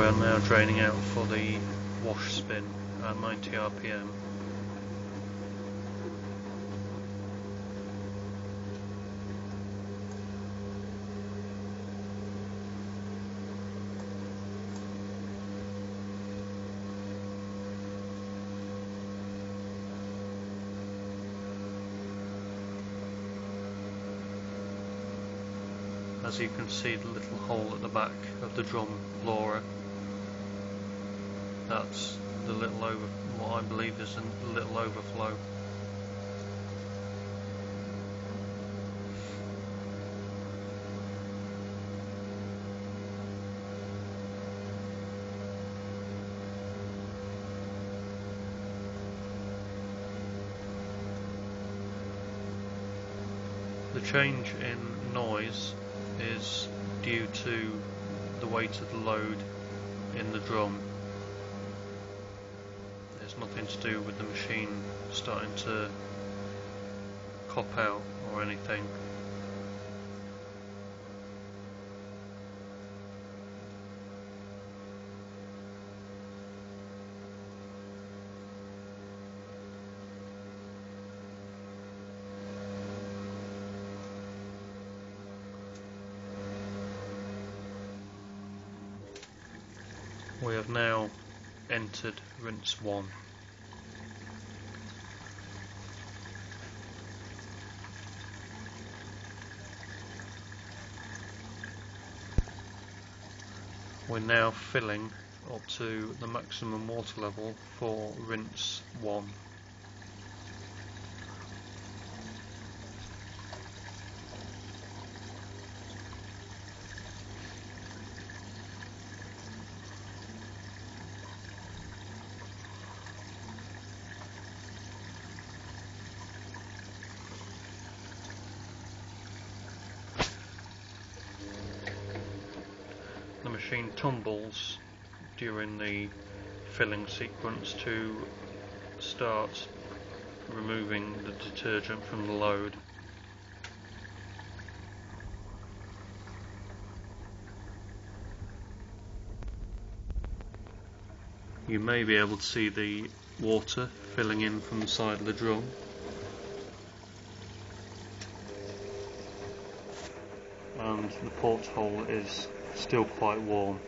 are now draining out for the wash spin at 90 RPM. As you can see, the little hole at the back of the drum blower, that's the little what I believe is a little overflow. The change in noise is due to the weight of the load in the drum. There's nothing to do with the machine starting to cop out or anything. We have now entered rinse 1. We're now filling up to the maximum water level for rinse 1. The machine tumbles during the filling sequence to start removing the detergent from the load. You may be able to see the water filling in from the side of the drum. And the porthole is still quite warm.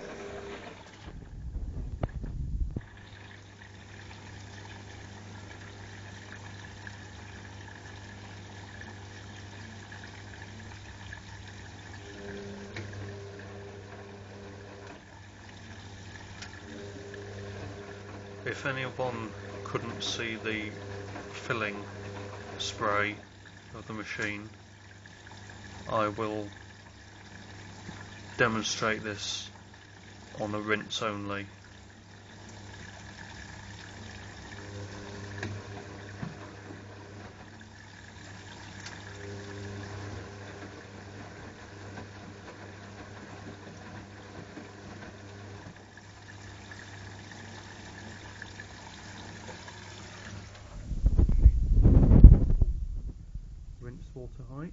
If anyone couldn't see the filling spray of the machine, I will demonstrate this on a rinse only. Rinse water height.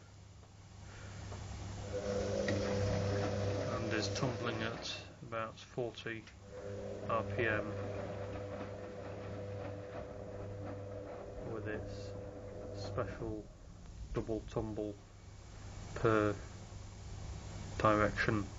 Is tumbling at about 40 RPM with its special double tumble per direction.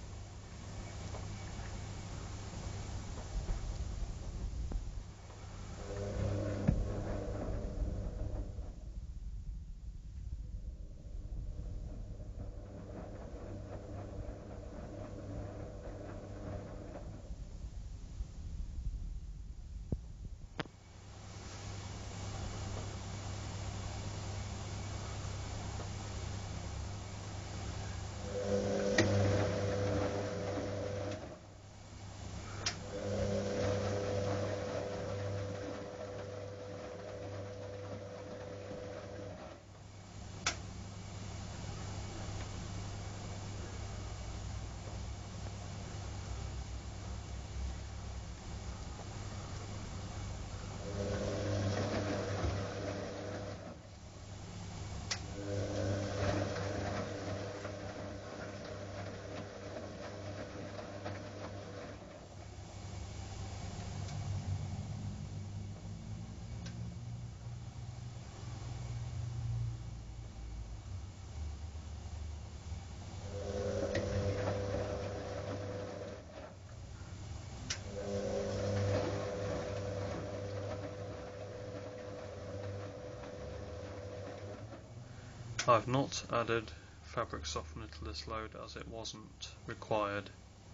I've not added fabric softener to this load as it wasn't required.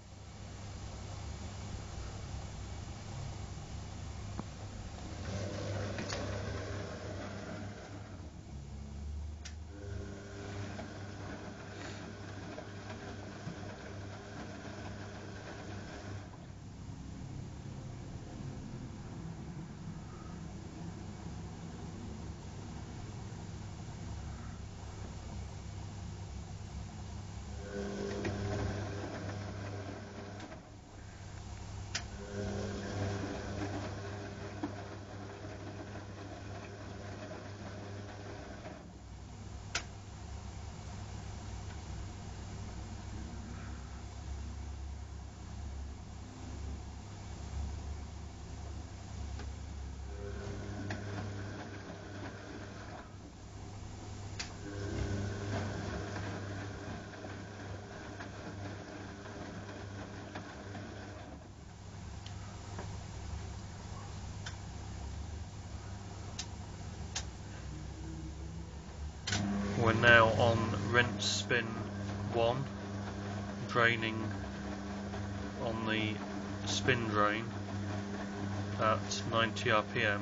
We're now on rinse spin 1, draining on the spin drain at 90 RPM.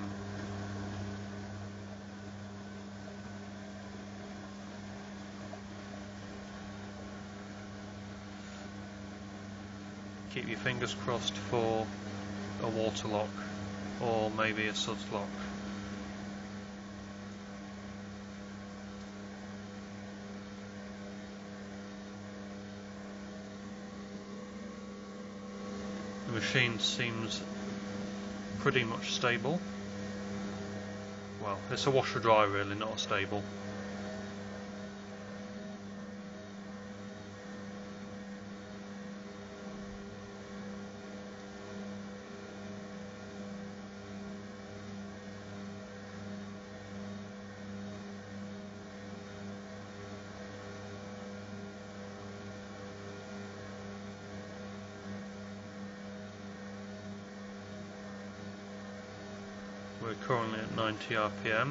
Keep your fingers crossed for a water lock or maybe a suds lock. The machine seems pretty much stable. Well, it's a washer dry really, not a stable. We're currently at 90 RPM.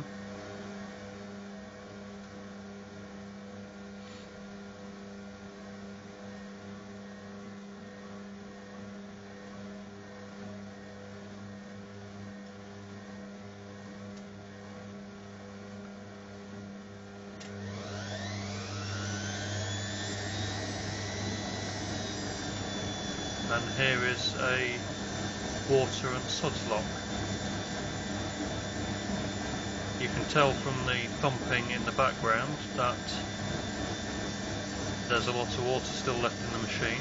And here is a water and suds lock. You can tell from the thumping in the background that there's a lot of water still left in the machine.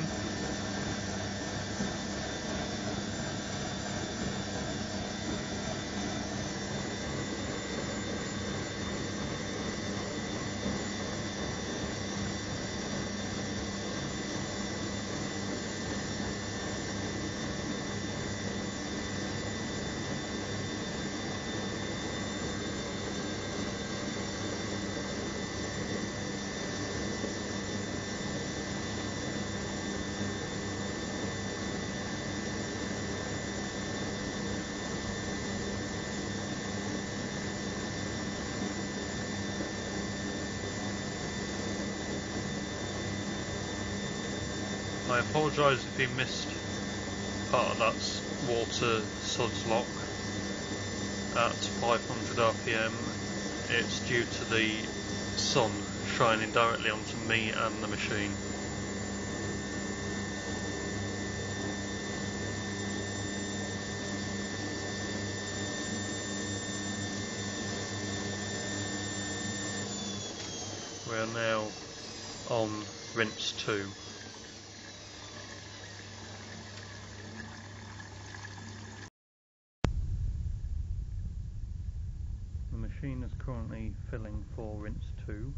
I apologise if you missed part of that water suds lock at 500 RPM. It's due to the sun shining directly onto me and the machine. We are now on rinse 2. The machine is currently filling for rinse 2.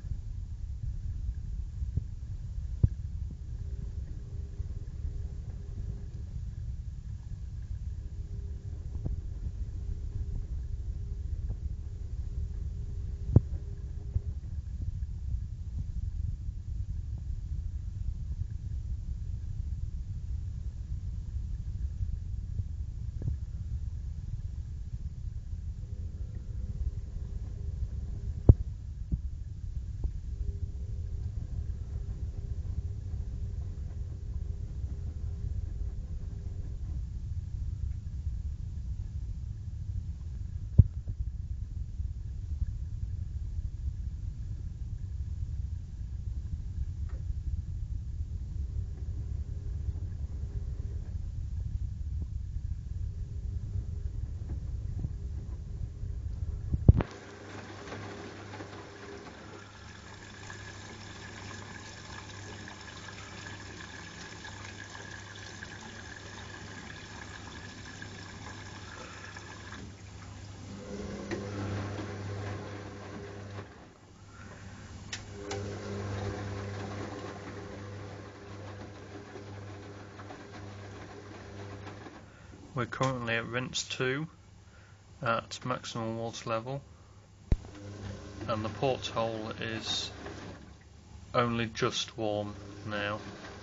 We're currently at rinse 2 at maximum water level, and the porthole is only just warm now.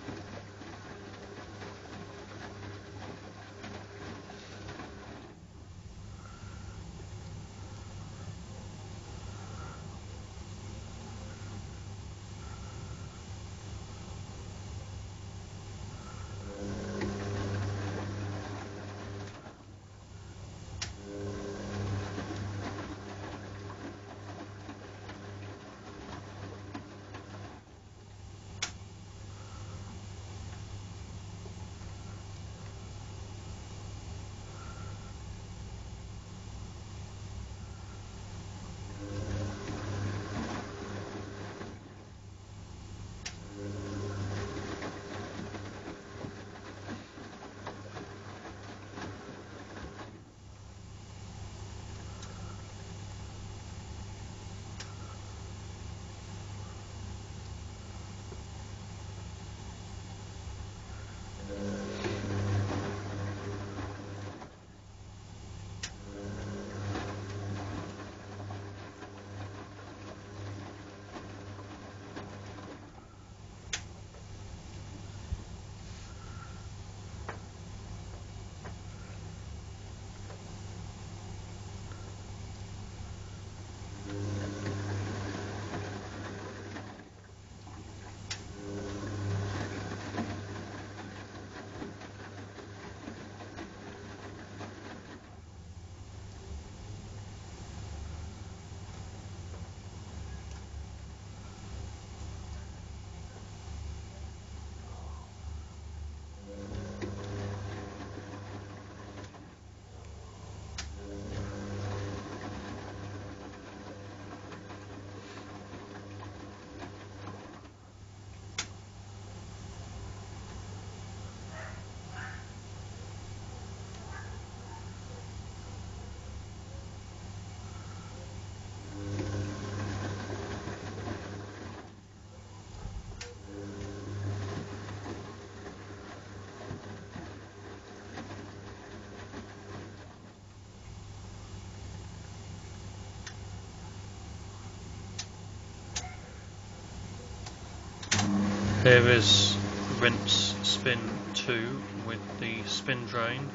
Here is rinse spin 2 with the spin drain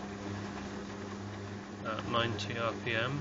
at 90 RPM.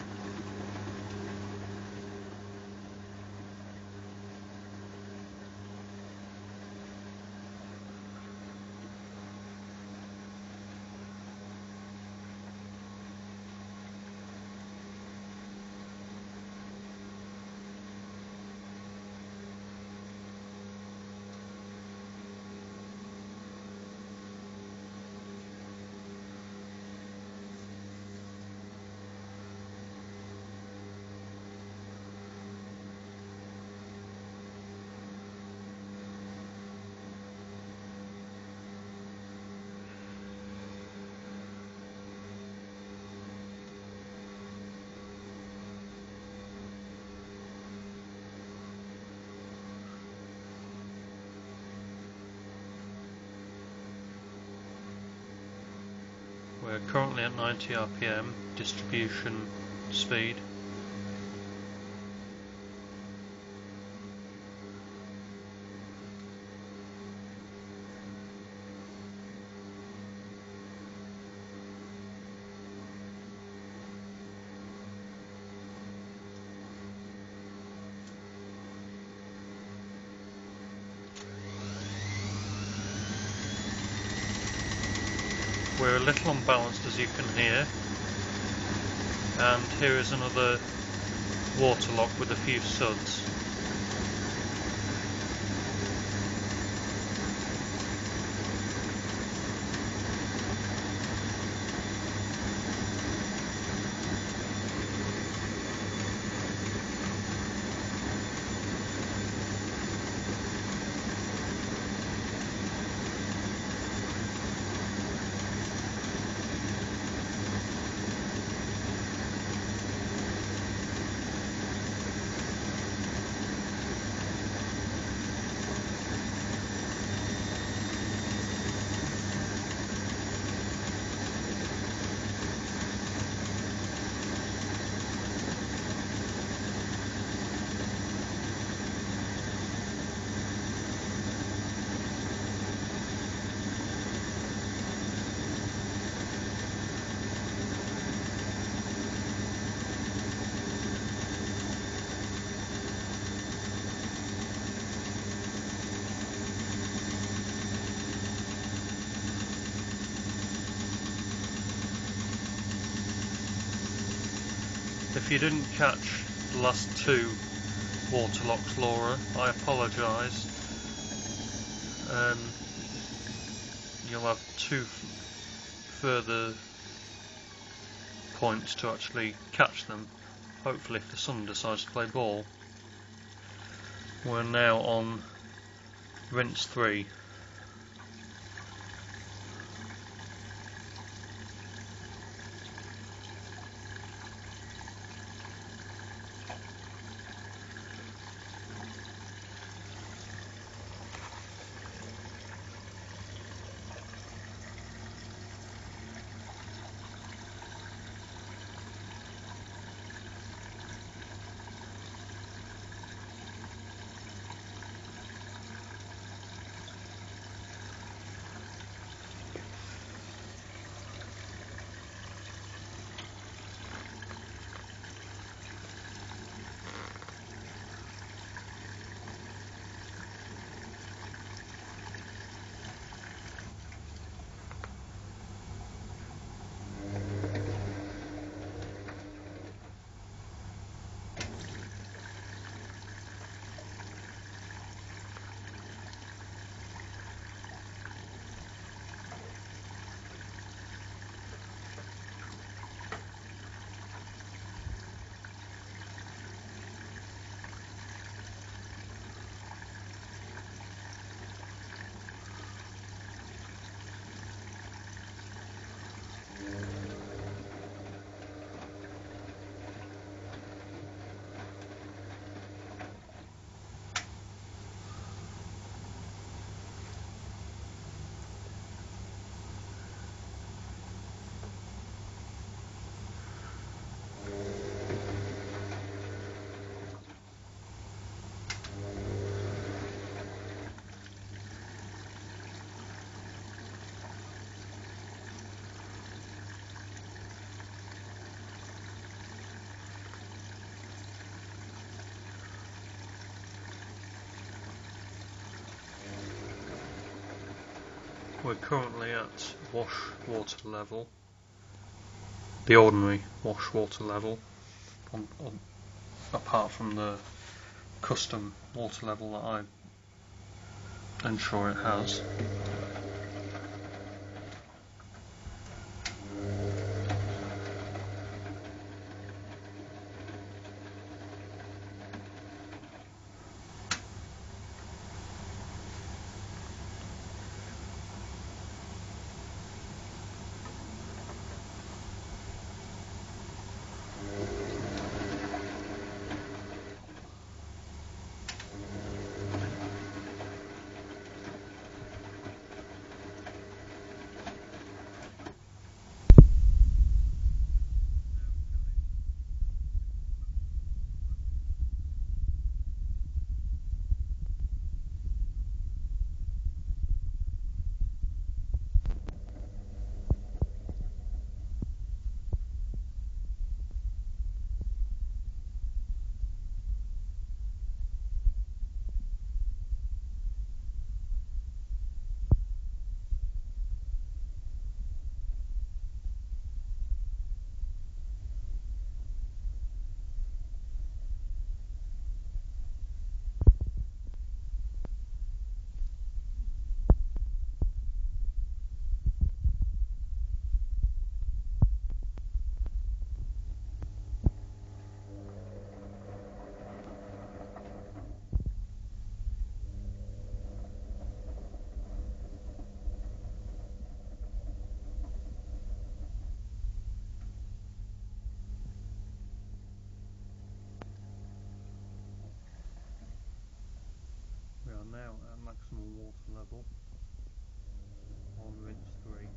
We're currently at 90 RPM distribution speed. We're a little unbalanced, as you can hear, and here is another waterlock with a few suds. If you didn't catch the last two waterlocks, Laura, I apologise. You'll have two further points to actually catch them, hopefully if the sun decides to play ball. We're now on rinse 3. We're currently at wash water level, the ordinary wash water level, apart from the custom water level that I ensure it has. We are now at maximum water level on rinse 3.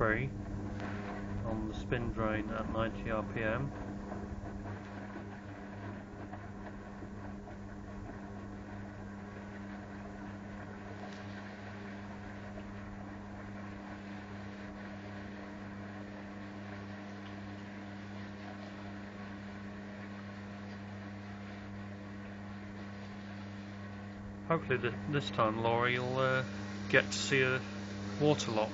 3 on the spin drain at 90 RPM. Hopefully this time Laurie will get to see a water lock.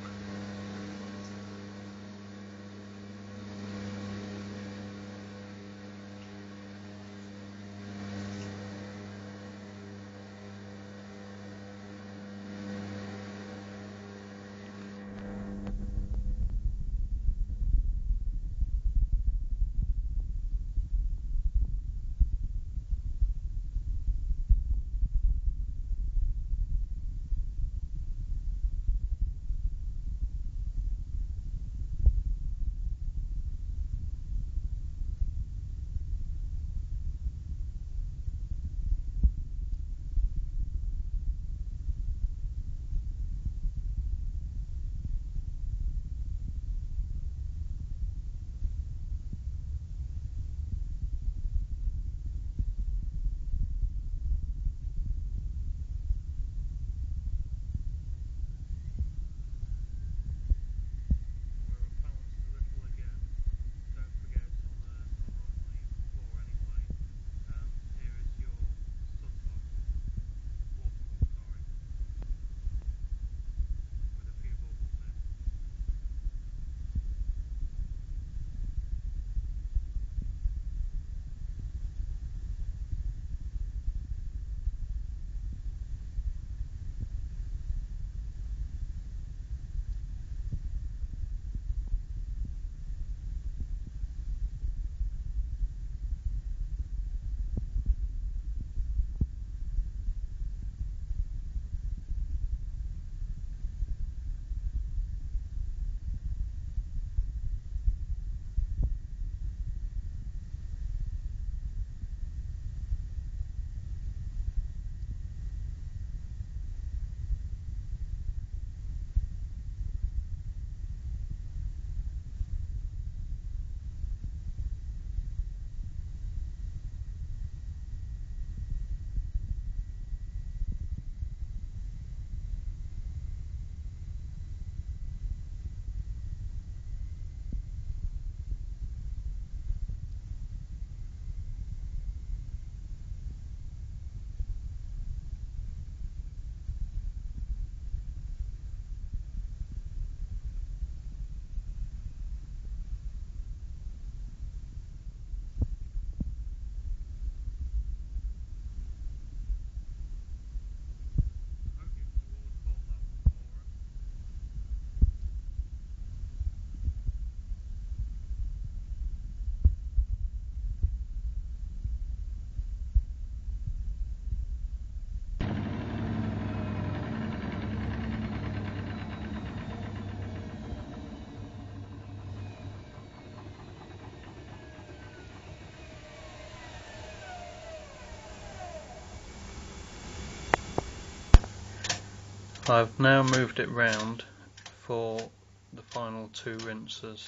I've now moved it round for the final 2 rinses.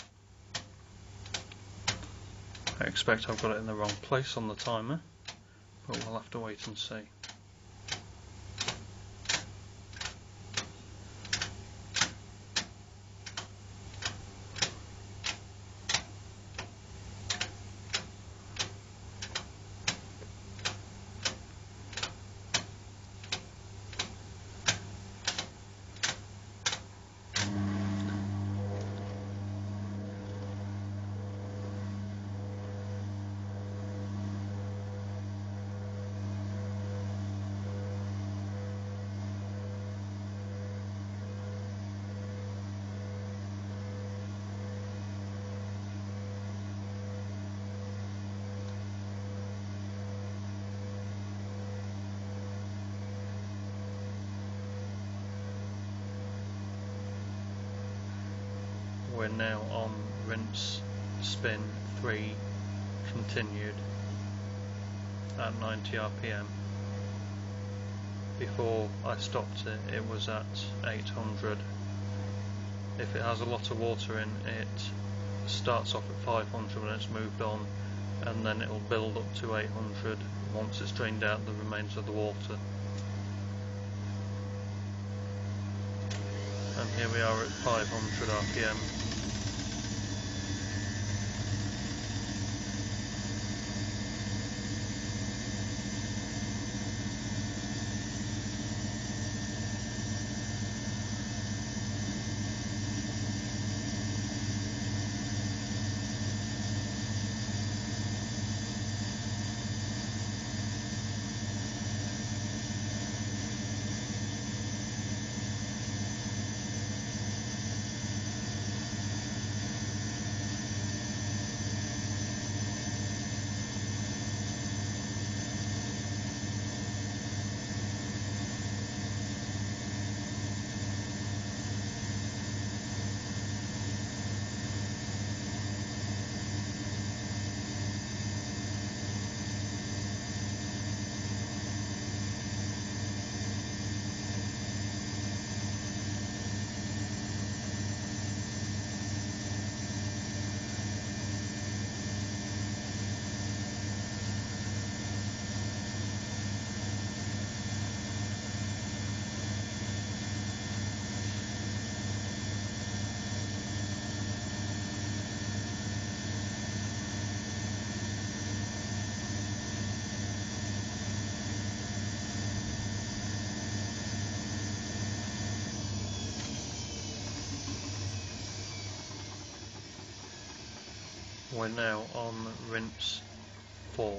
I expect I've got it in the wrong place on the timer, but we'll have to wait and see. We're now on rinse spin 3 continued at 90 RPM. Before I stopped it, it was at 800. If it has a lot of water in, it starts off at 500 when it's moved on, and then it will build up to 800 once it's drained out the remains of the water. And here we are at 500 RPM. We're now on rinse 4.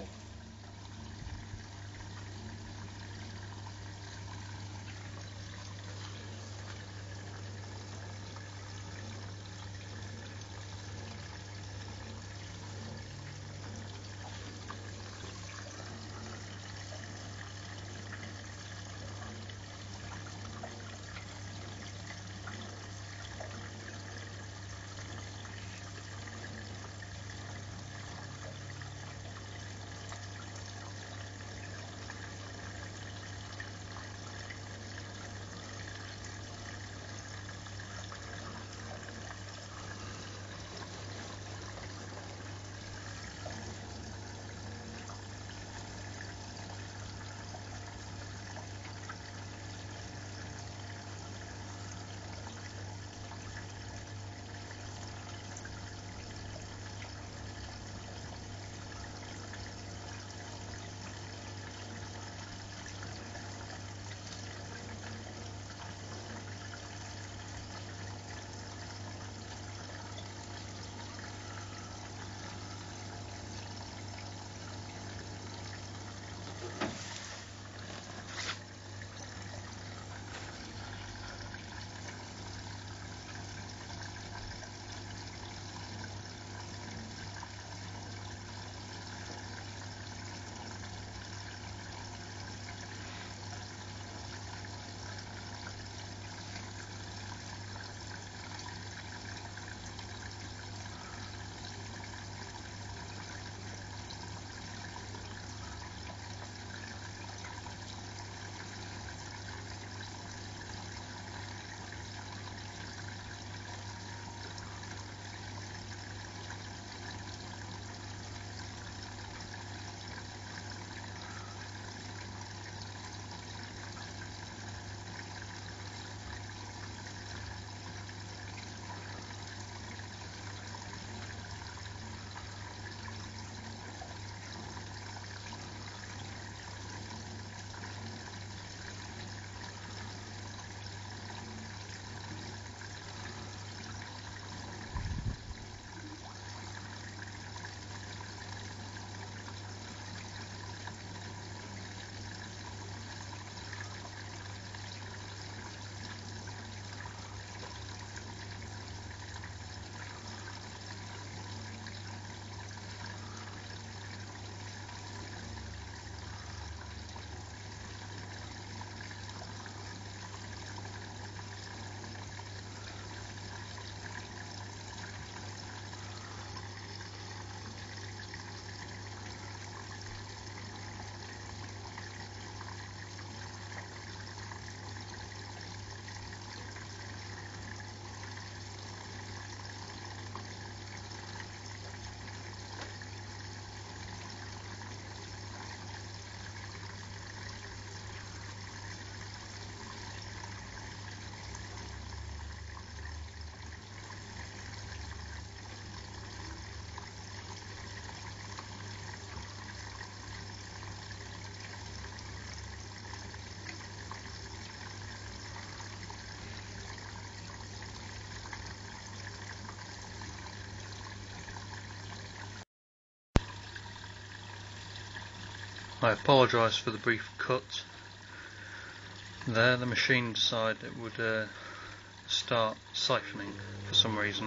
I apologise for the brief cut there. The machine decided it would start siphoning for some reason.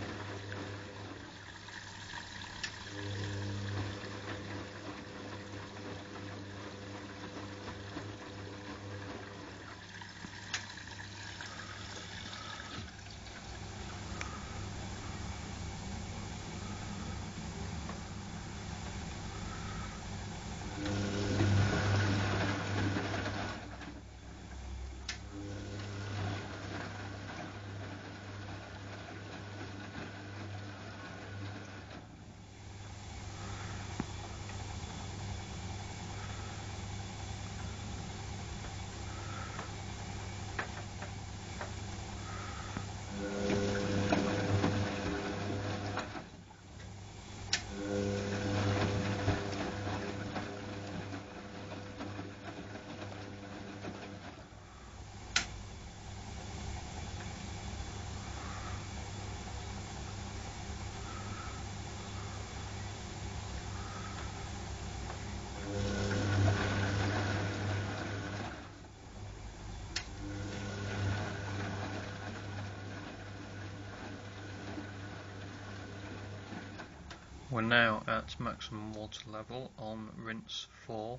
We're now at maximum water level on rinse 4.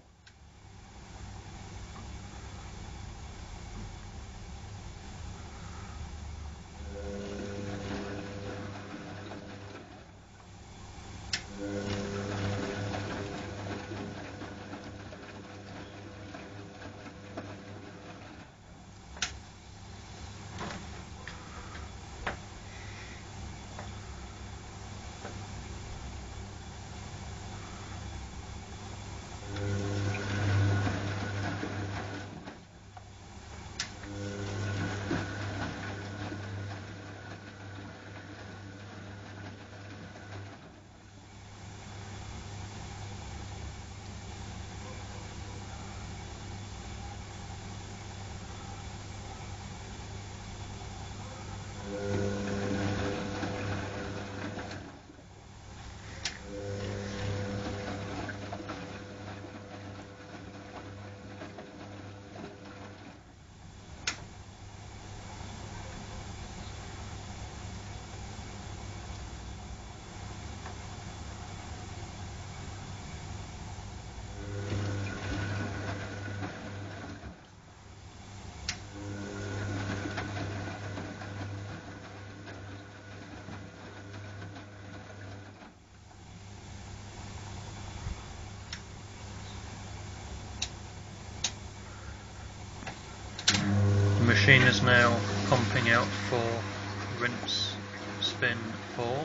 The machine is now pumping out for rinse spin 4.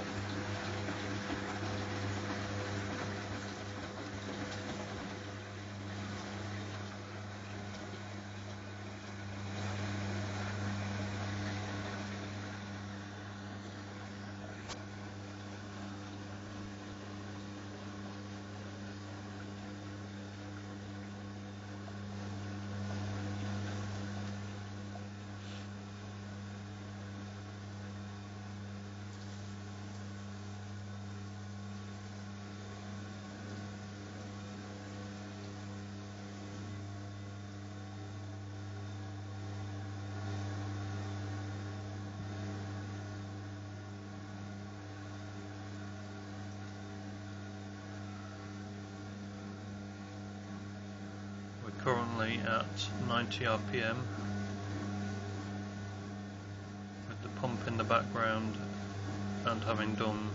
Currently at 90 RPM with the pump in the background and having done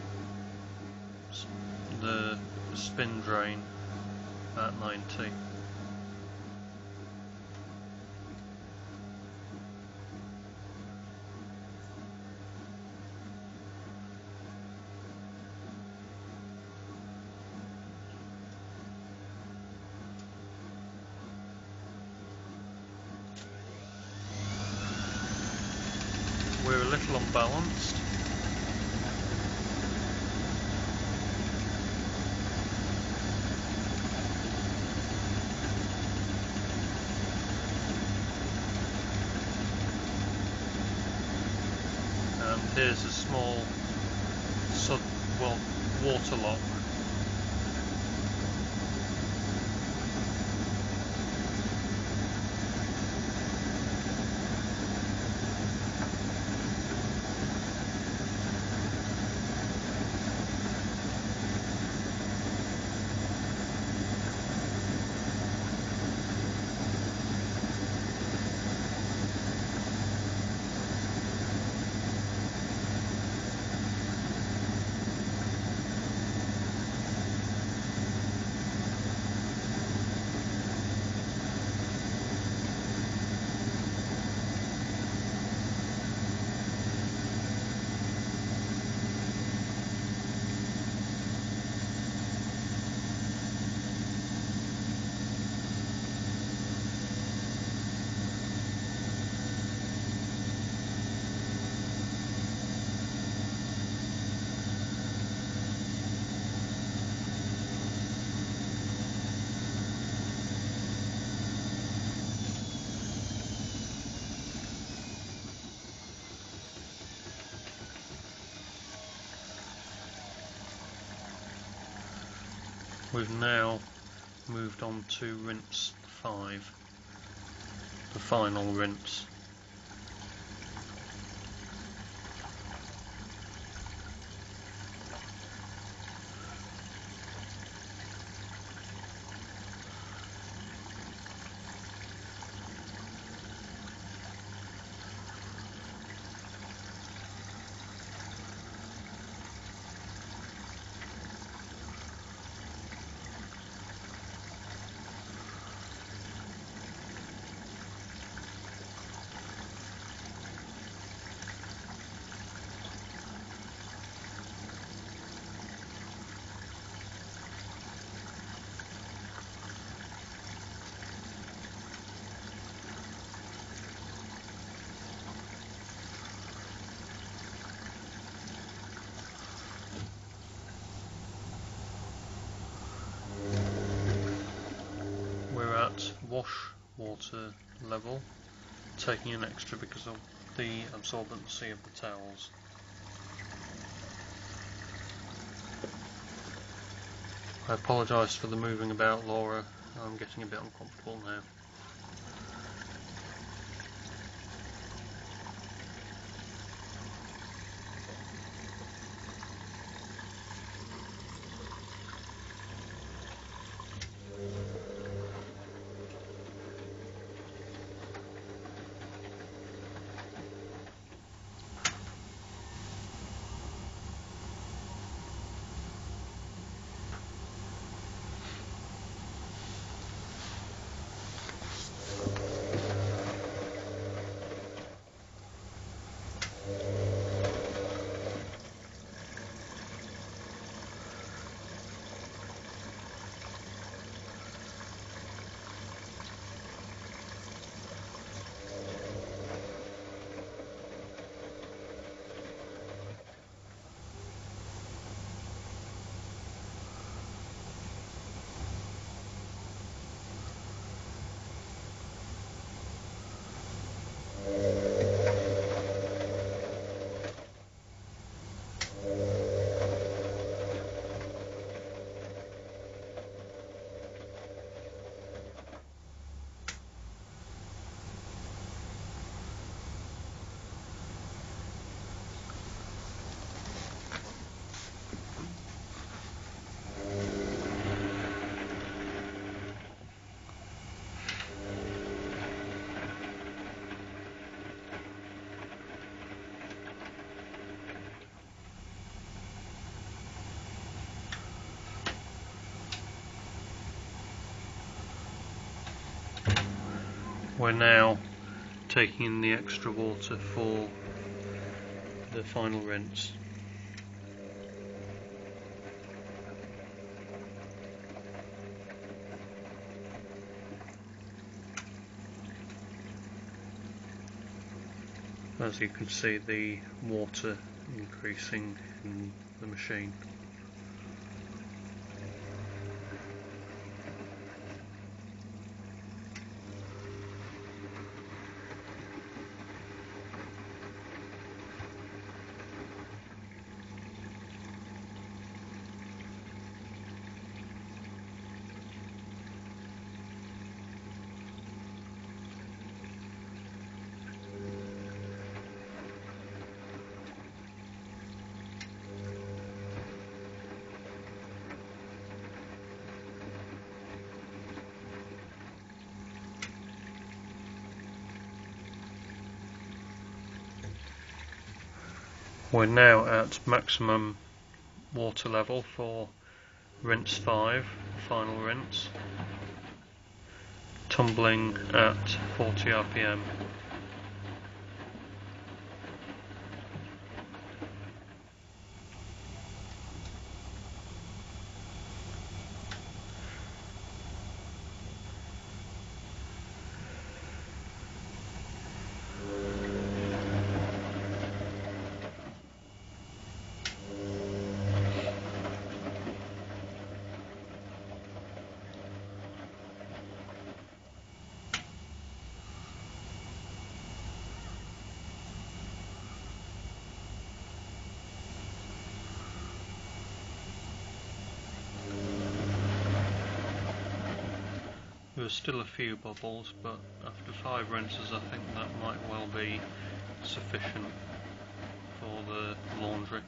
the spin drain at 90. We're a little unbalanced. And here's a small water lock. We've now moved on to rinse 5, the final rinse. Wash water level, taking an extra because of the absorbency of the towels. I apologise for the moving about, Laura. I'm getting a bit uncomfortable now. We're now taking in the extra water for the final rinse. As you can see, the water increasing in the machine. We're now at maximum water level for rinse 5, final rinse, tumbling at 40 RPM. There's still a few bubbles, but after 5 rinses I think that might well be sufficient for the laundry.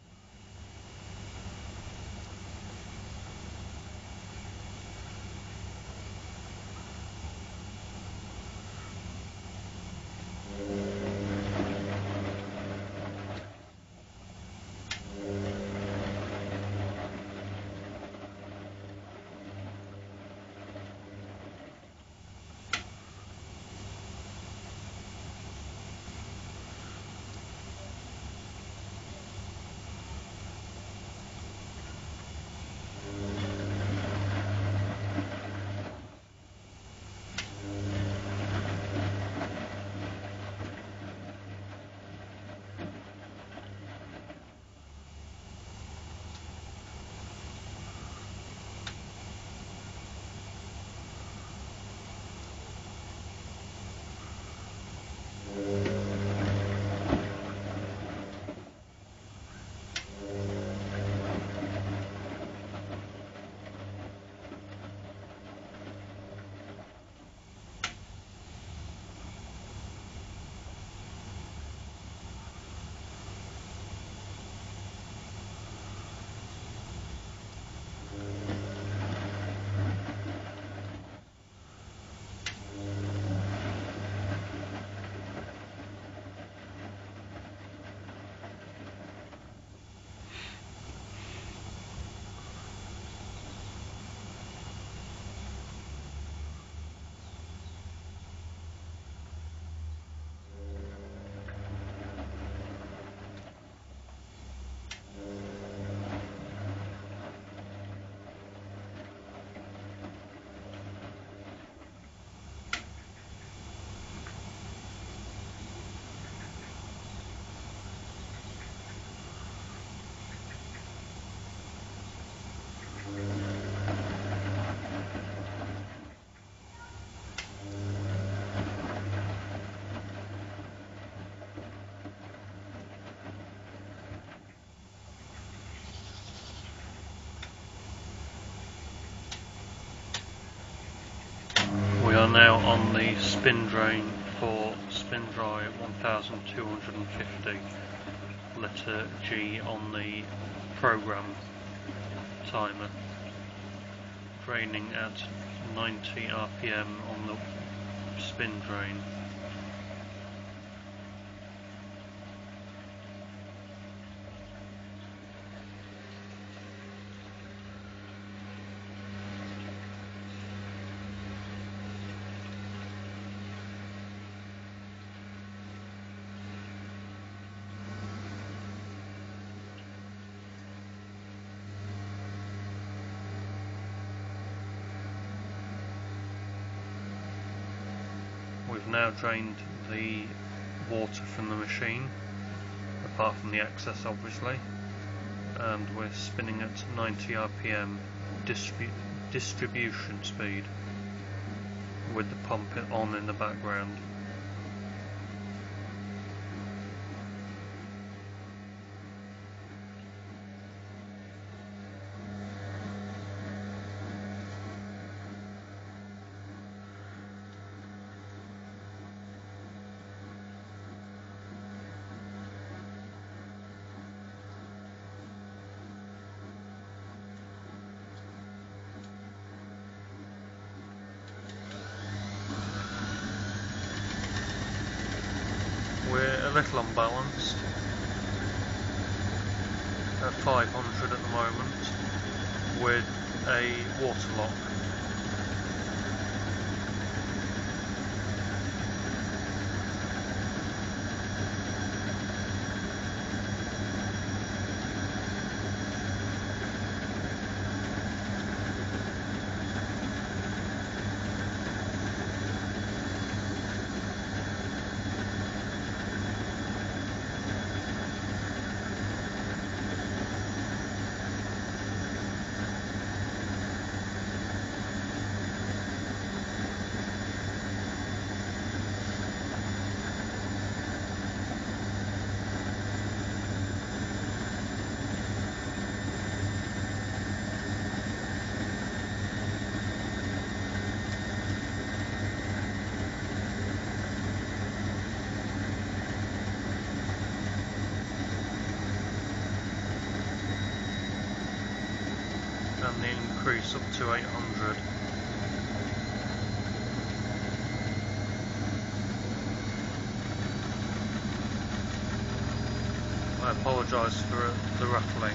We are now on the spin drain for spin dry 1250, letter G on the program timer, draining at 90 RPM on the spin drain. We've now drained the water from the machine, apart from the excess obviously, and we're spinning at 90 RPM distribution speed with the pump on in the background. We're a little unbalanced at 500 at the moment with a water lock. and increase up to 800. I apologise for the rattling.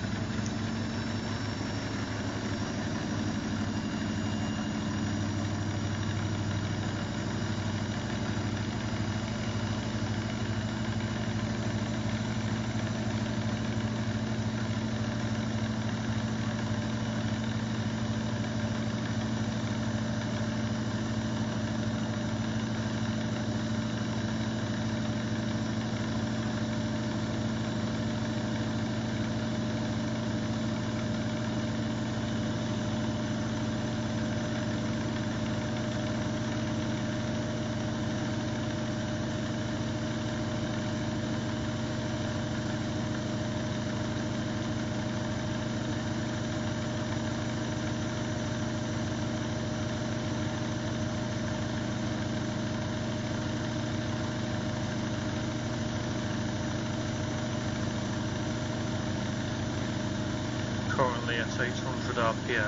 Currently at 800 RPM.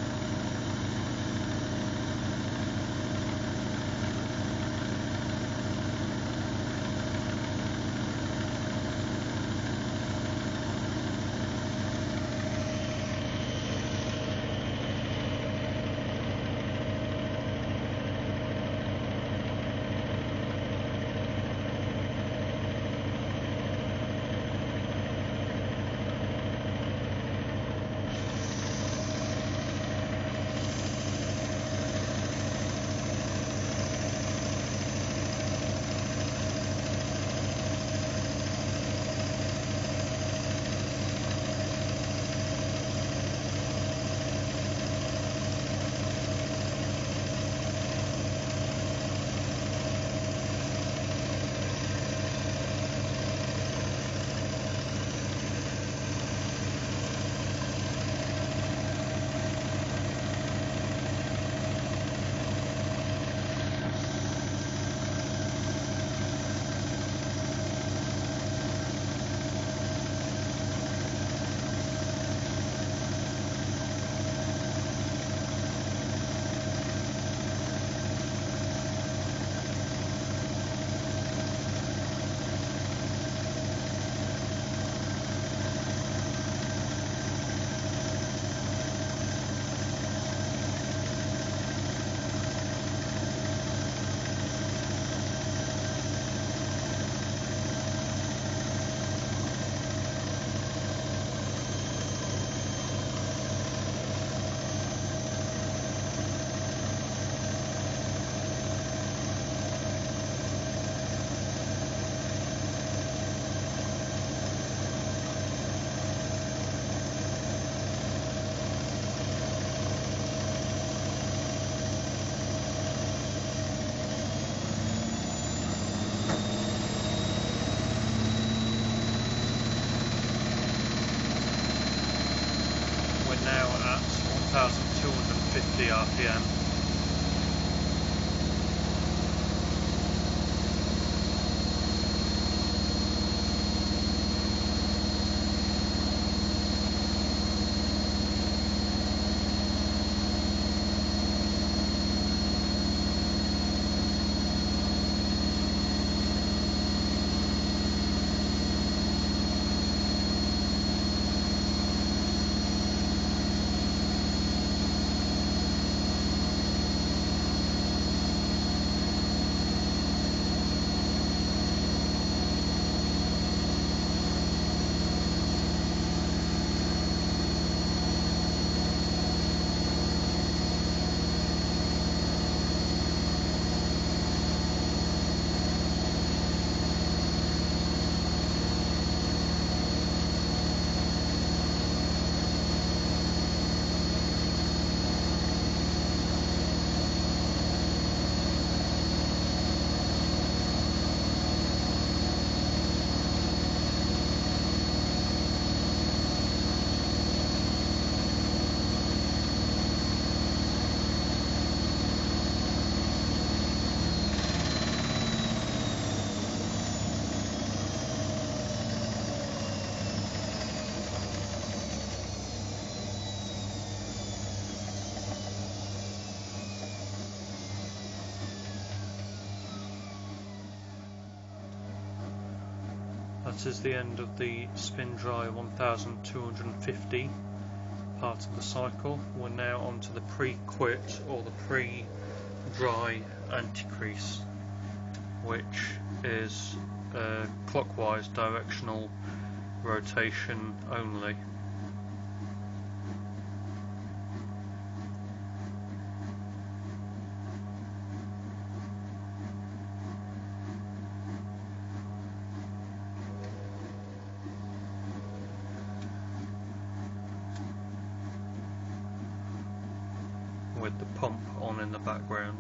Now at 1250 RPM. that is the end of the spin dry 1250 part of the cycle. We're now on to the pre-quit or the pre-dry anti-crease, which is clockwise directional rotation only. With the pump on in the background.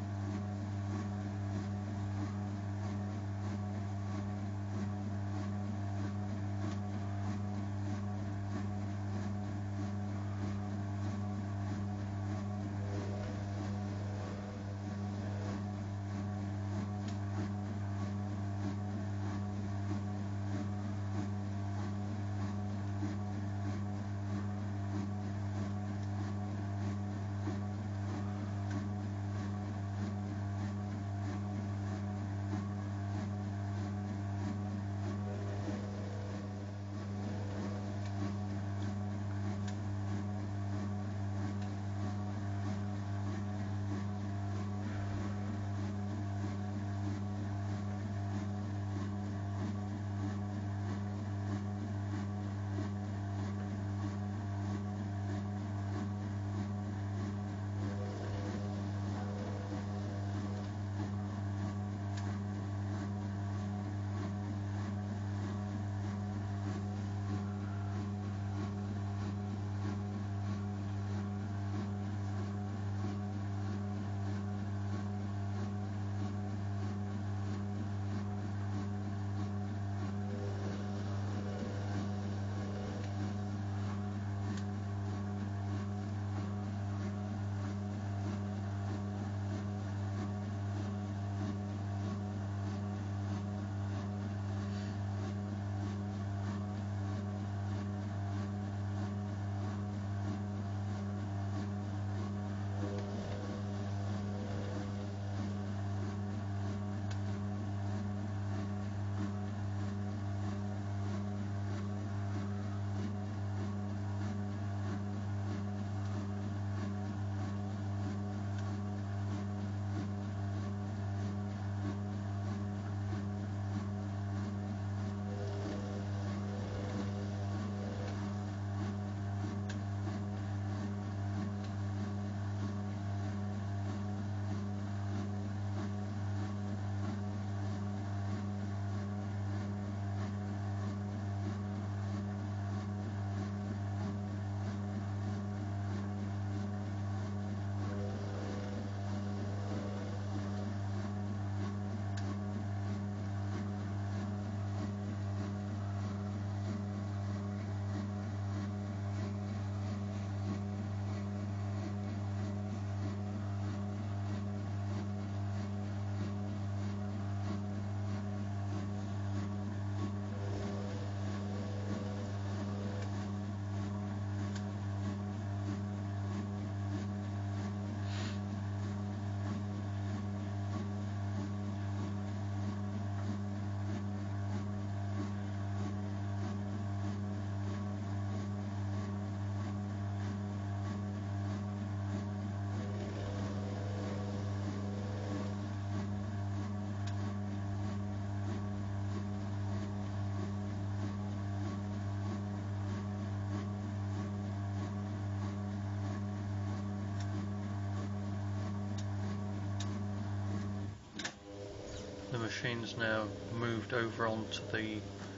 The machine's now moved over onto the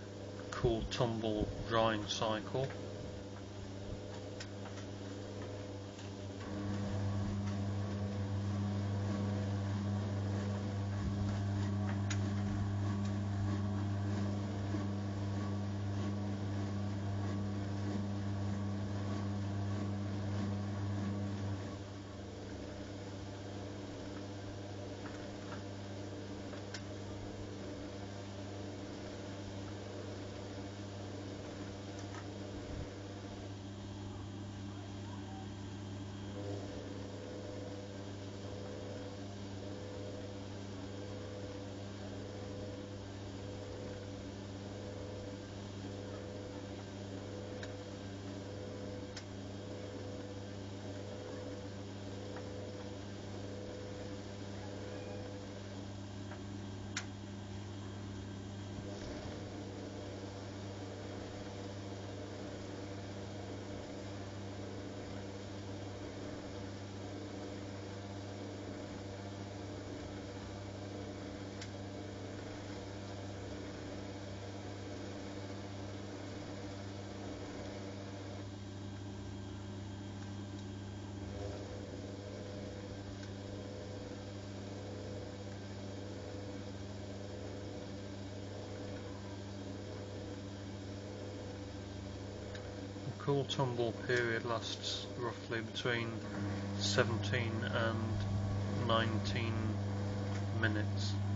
cool tumble drying cycle. cool tumble period lasts roughly between 17 and 19 minutes.